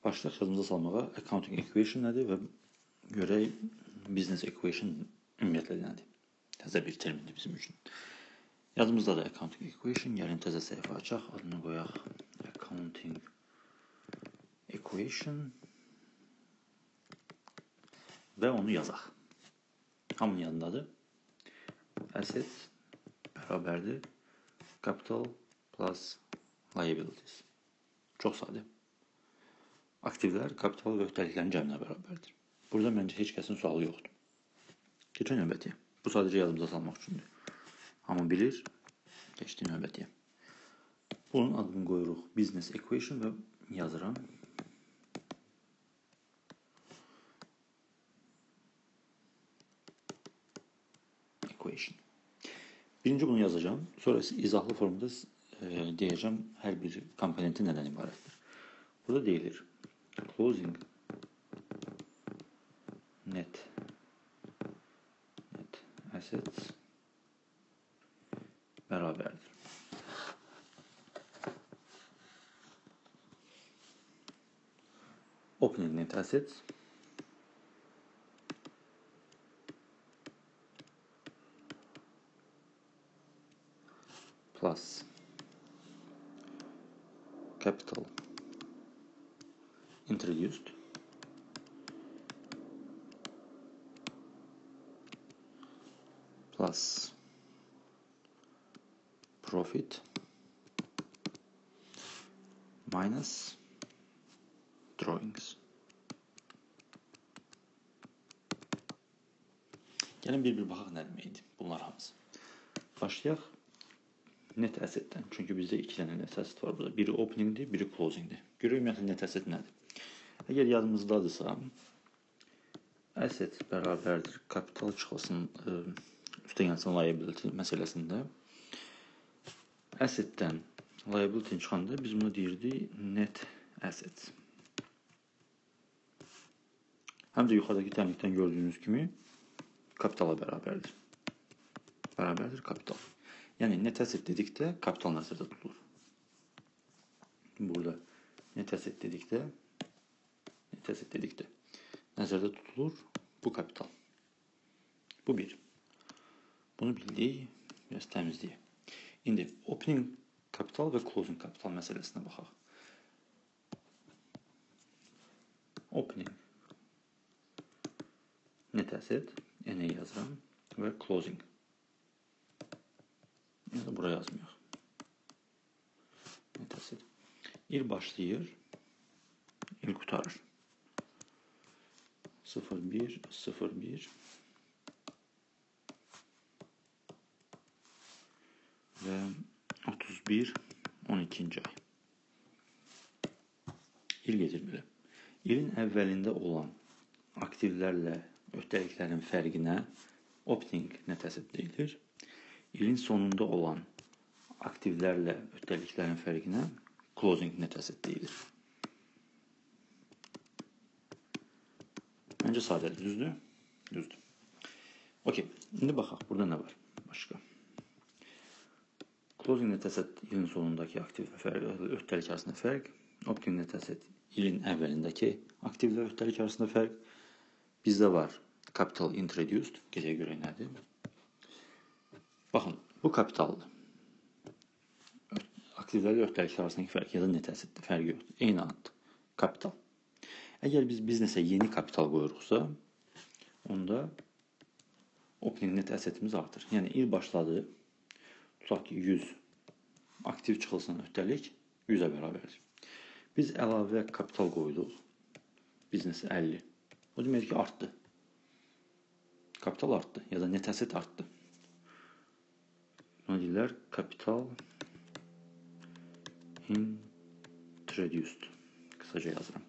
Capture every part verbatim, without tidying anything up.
Başlayaq yadımıza salmağa accounting equation nədir və görək business equation ümumiyyətlə nədir. Təzə bir termindir bizim üçün. Yadımızda da accounting equation, gəlin təzə səhifə açaq, adını qoyaq accounting equation və onu yazaq. Hamının yanındadır. Asset bərabərdir capital plus liabilities. Çox sadə. Aktivlər kapital və öhdəliklərin cəminə bərabərdir. Burada məncə heç kəsin sualı yoxdur. Keçək növbətiyə. Bu sadəcə yadımıza salmaq üçündür. Hamı bilir. Keçdik növbətiyə. Bunun adını qoyuruq business equation və yazıram. Equation. Birinci bunu yazacağım. Sonra izahlı formada e, deyəcəm hər bir komponenti nədən ibarətdir. Burada deyilir closing net net assets bərabərdir. Opening net assets plus capital introduced plus profit minus drawings. Gəlin bir-bir baxaq nə deməkdir bunlar hamısı. Başlayaq net assetdən. Çünki bizdə iki dənə net asset var burada. Biri openingdir, biri closingdir. Görək ümumiyyətlə net asset nədir? Əgər yadımızdadırsa, asset bərabərdir kapital çıxılsın üstəgəlsin liability məsələsində. Assetdən liability çıxanda biz bunu deyirdik net assets. Həm də yuxarıdakı tənlikdən gördüyünüz kimi kapitala bərabərdir. Bərabərdir kapital. Yəni net asset dedikdə kapital nəzərdə tutulur. Burada net asset dedikdə net asset dedikdə nəzərdə tutulur bu kapital. Bu bir. Bunu bildik, biraz təmizləyək. İndi opening kapital və closing kapital məsələsinə baxaq. Opening net asset, N-ə yazıram və closing. Ya da buraya yazmayaq. Net asset. İl başlayır, il qutarır. sıfır bir sıfır bir və otuz bir on ikinci ay. İl gedir belə. İlin əvvəlində olan aktivlərlə öhdəliklərin fərqinə opening net asset deyilir. İlin sonunda olan aktivlərlə öhdəliklərin fərqinə closing net asset deyilir. Məncə sadədir, düzdür? Düzdür. Okey, indi baxaq, burada nə var? Başqa. Closing net asset ilin sonundakı aktiv və öhdəlik arasında fərq. Opening net asset ilin əvvəlindəki aktiv və öhdəlik arasında fərq. Bizdə var capital introduced, gedək görək nədir? Baxın, bu kapitaldır. Aktivlərlə öhdəliklər arasındakı fərq ya da net assetdir, fərqi yoxdur. Eyni addır, kapital. Əgər biz biznesə yeni kapital qoyuruqsa, onda opening net assetimiz artır. Yəni, il başladı, tutaq ki, yüz aktiv çıxılsın öhdəlik yüzə bərabərdir. Biz əlavə kapital qoyduq, biznes əlli. O demək ki, artdı. Kapital artdı ya da net asset artdı. Buna deyirlər, capital introduced. Qısaca yazıram.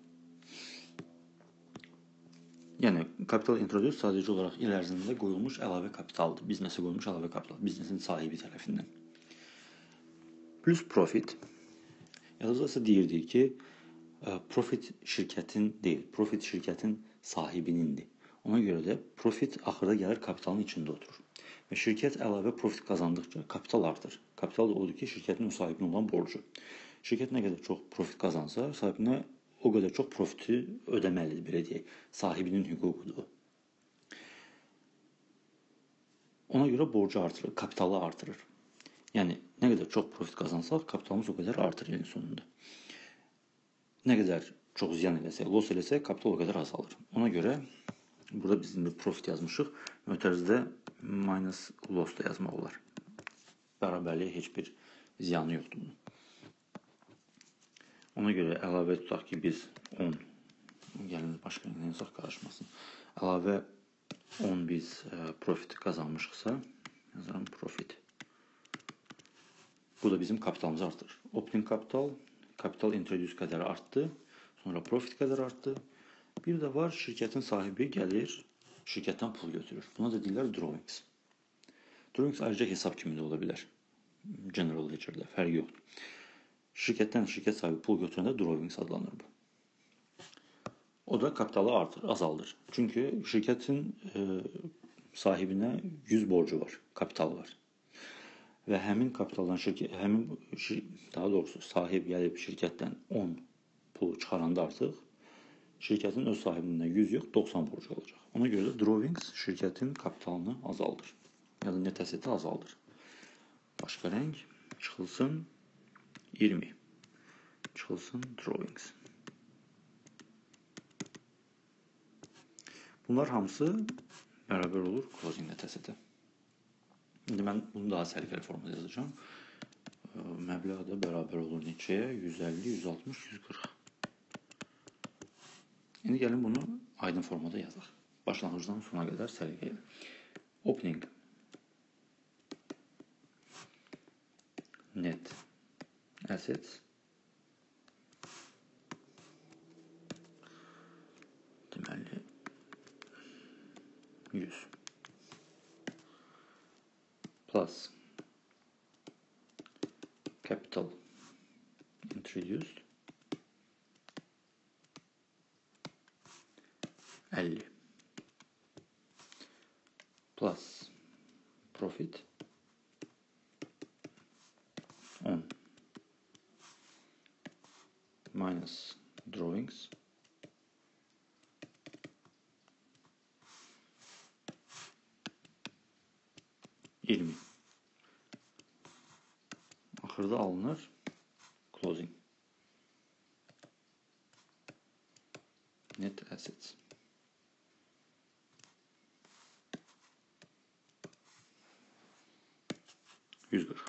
Yəni, capital introduced sadəcə olaraq il ərzində qoyulmuş əlavə kapitaldır. Biznesə qoyulmuş əlavə kapital. Biznesin sahibi tərəfindən. Plus profit. Yadınızda deyirdik ki, profit şirkətin deyil, profit şirkətin sahibinindir. Ona görə də profit axırda gəlir kapitalın içində oturur. Və şirkət əlavə profit qazandıqca kapital artır. Kapital da odur ki, şirkətin o sahibinə olan borcu. Şirkət nə qədər çox profit qazansa, sahibinə o qədər çox profiti ödəməlidir, belə deyək. Sahibinin hüququdur. Ona görə borcu artırır, kapitalı artırır. Yəni, nə qədər çox profit qazansaq, kapitalımız o qədər artır ilin sonunda. Nə qədər çox ziyan eləsək, loss eləsək, kapital o qədər azalır. Ona görə burada biz indi profit yazmışıq. Mötərizdə minus loss da yazmaq olar. Bərabərliyə heç bir ziyanı yoxdur bunun. Ona görə əlavə tutaq ki, biz on, gəlin başqa nə yazaq qarışmasın. Əlavə on biz profit qazanmışıqsa, yazalım profit. Bu da bizim kapitalımızı artırır. Opening kapital, kapital introduce qədər artdı, sonra profit qədər artdı. Bir də var, şirkətin sahibi gəlir, şirkətdən pul götürür. Buna da deyirlər drawings. Drawings ayrıca hesab kimi də ola bilər. General ledger'də fərqi yoxdur. Şirkətdən şirkət sahibi pul götürəndə drawings adlanır bu. O da kapitalı artır, azaldır. Çünki şirkətin e, sahibinə yüz borcu var, kapital var. Və həmin kapitaldan şirkət, həmin daha doğrusu sahib gəlib şirkətdən on pulu çıxaranda artıq şirkətin öz sahibindən yüz yox, doxsan borcu olacaq. Ona görə də drawings şirkətin kapitalını azaldır. Ya da net əsəti azaldır. Başqa rəng çıxılsın iyirmi. Çıxılsın drawings. Bunlar hamısı bərabər olur closing net əsətə. İndi mən bunu daha səliqəli formada yazacağım. Məbləğ də bərabər olur neçəyə? yüz əlli, yüz altmış, yüz qırx. İndi gəlin bunu aydın formada yazaq. Başlanğıcdan sona qədər səliqəli. Opening net assets deməli yüz plus capital introduced əlli plus profit on minus drawings iyirmi. Axırda alınır closing net assets. yüz qırx.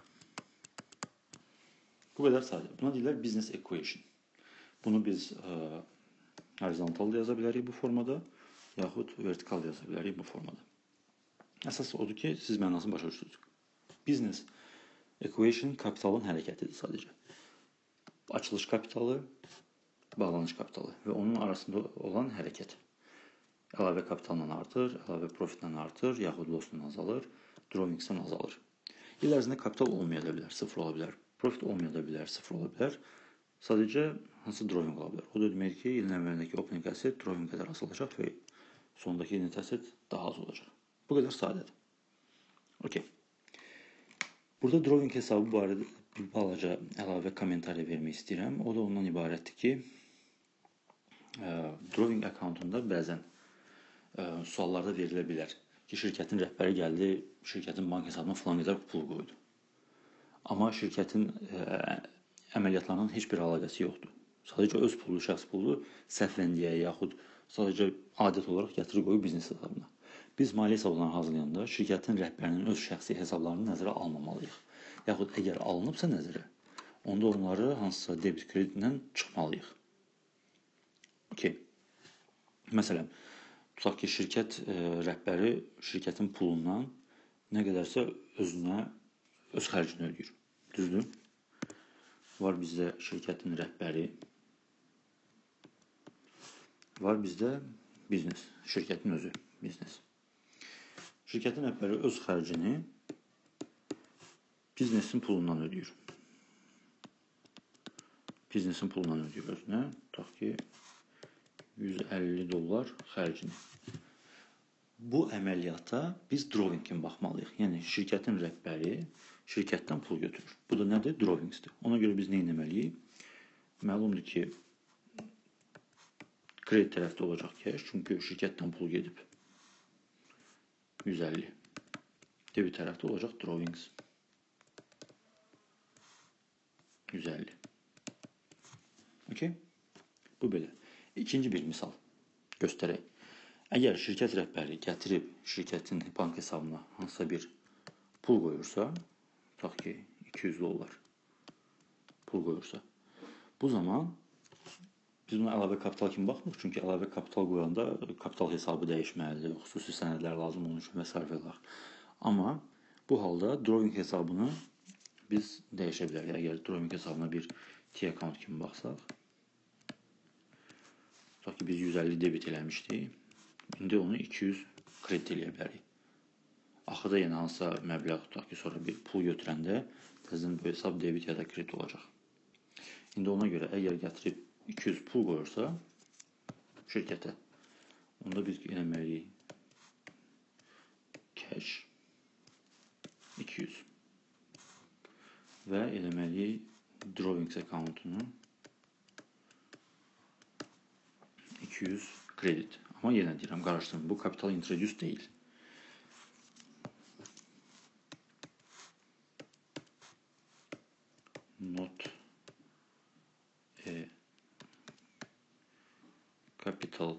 Bu qədər sadə. Buna deyirlər business equation. Bunu biz ə, horizontal da yaza bilərik bu formada, yaxud vertikal da yaza bilərik bu formada. Əsas odur ki, siz mənasını başa düşürsünüz. Business equation kapitalın hərəkətidir sadəcə. Açılış kapitalı, bağlanış kapitalı və onun arasında olan hərəkət. Əlavə kapitalla artır, əlavə profitlə artır, yaxud lossla azalır, drawings'dan azalır. İl ərzində kapital olmaya da bilər, sıfır ola bilər. Profit olmaya da bilər, sıfır ola bilər. Sadəcə hansı drawing ola bilər? O da demək ki, ilin əvvəlindəki opening asset drawing qədər azalacaq və sondakı net asset daha az olacaq. Bu qədər sadədir. Okey. Burada drawing hesabı barədə bir balaca əlavə kommentariya vermək istəyirəm. O da ondan ibarətdir ki, ə, drawing accountunda bəzən ə, suallarda verilə bilər ki, şirkətin rəhbəri gəldi, şirkətin bank hesabına falan qədər pul qoydu. Amma şirkətin ə, əməliyyatlarının heç bir əlaqəsi yoxdur. Sadəcə öz pulu, şəxs pulu səhvən deyə, yaxud sadəcə adət olaraq gətirir qoyub biznes hesabına. Biz maliyyə hesablarını hazırlayanda şirkətin rəhbərinin öz şəxsi hesablarını nəzərə almamalıyıq. Yaxud əgər alınıbsa nəzərə, onda onları hansısa debit kredindən çıxmalıyıq. Okey. Məsələn, tutaq ki, şirkət ə, rəhbəri şirkətin pulundan nə qədərsə özünə, öz xərcini ödəyir. Düzdür? Var bizdə şirkətin rəhbəri, var bizdə biznes, şirkətin özü, biznes. Şirkətin rəhbəri öz xərcini biznesin pulundan ödəyir. Biznesin pulundan ödəyir özünə. Tutaq ki, yüz əlli dollar xərcini. Bu əməliyyata biz drawing kimi baxmalıyıq. Yəni, şirkətin rəhbəri şirkətdən pul götürür. Bu da nədir? Drawingsdir. Ona görə biz nə etməliyik? Məlumdur ki, Kredi tərəfdə olacaq cash, çünki şirkətdən pul gedib. yüz əlli. Debit tərəfdə olacaq drawings. yüz əlli. Okay? Bu belə. İkinci bir misal göstərək. Əgər şirkət rəhbəri gətirib şirkətin bank hesabına hansısa bir pul qoyursa, tutaq ki iki yüz dollar pul qoyursa, bu zaman biz buna əlavə kapital kimi baxmırıq, çünki əlavə kapital qoyanda kapital hesabı dəyişməlidir, xüsusi sənədlər lazım onun üçün və s. Amma bu halda drawing hesabını biz dəyişə bilərik. Əgər drawing hesabına bir T-account kimi baxsaq, tutaq ki biz yüz əlli debit eləmişdik, indi onu iki yüz kredit eləyə bilərik. Axırda yenə hansısa məbləğ tutaq ki, sonra bir pul götürəndə təzədən bu hesab debit ya da kredit olacaq. İndi ona görə əgər gətirib iki yüz pul qoyursa şirkətə, onda biz eləməliyik cash iki yüz və eləməliyik drawings accountunu iki yüz kredit. Amma yenə deyirəm, qarışdırın, bu kapital introduce deyil. Not a capital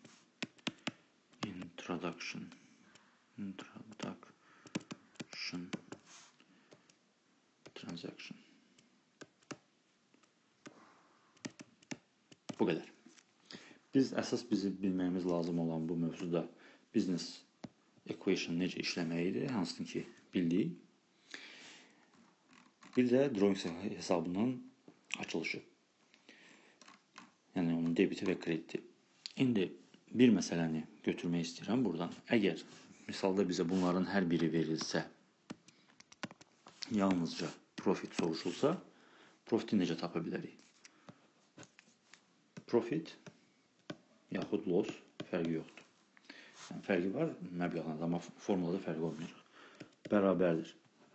introduction introduction transaction. Bu qədər. Biz əsas bizi bilməyimiz lazım olan bu mövzuda business equation necə işləməyidir, hansını ki bildik. Bir də drawing hesabının açılışı. Yəni onun debiti və krediti. İndi bir məsələni götürmək istəyirəm buradan. Əgər misalda bizə bunların hər biri verilsə, yalnızca profit soruşulsa, profiti necə tapa bilərik? Profit yaxud loss fərqi yoxdur. Yəni, fərqi var məbləğində, amma formulada fərqi olmayacaq. Bərabərdir.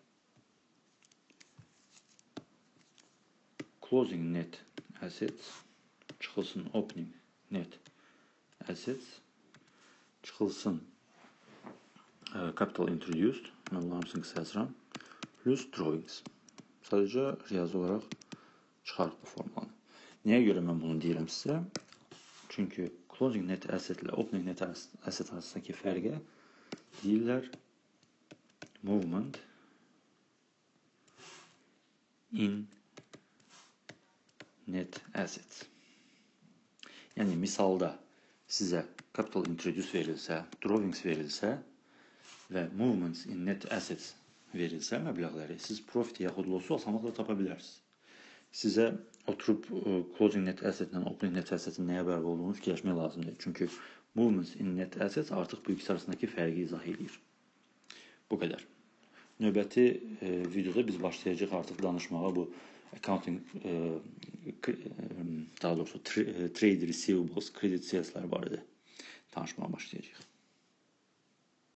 Closing net assets çıxılsın opening net assets çıxılsın uh, capital introduced, mən bunların hamısını qısa yazıram, plus drawings. Sadəcə riyazi olaraq çıxarıq bu formulanı. Nəyə görə mən bunu deyirəm sizə? Çünki closing net asset ilə opening net asset arasındakı fərqə deyirlər movement in net assets. Yəni misalda sizə capital introduce verilsə, drawings verilsə və movements in net assets verilsə məbləğləri, siz profit yaxud lossu asanlıqla tapa bilərsiniz. Sizə oturub closing net asset ilə opening net assetin nəyə bərabər olduğunu fikirləşmək lazımdır. Çünki movements in net assets artıq bu ikisi arasındakı fərqi izah edir. Bu qədər. Növbəti e, videoda biz başlayacağıq artıq danışmağa bu accounting, e, daha doğrusu trade receivables, credit saleslər barədə danışmağa başlayacağıq.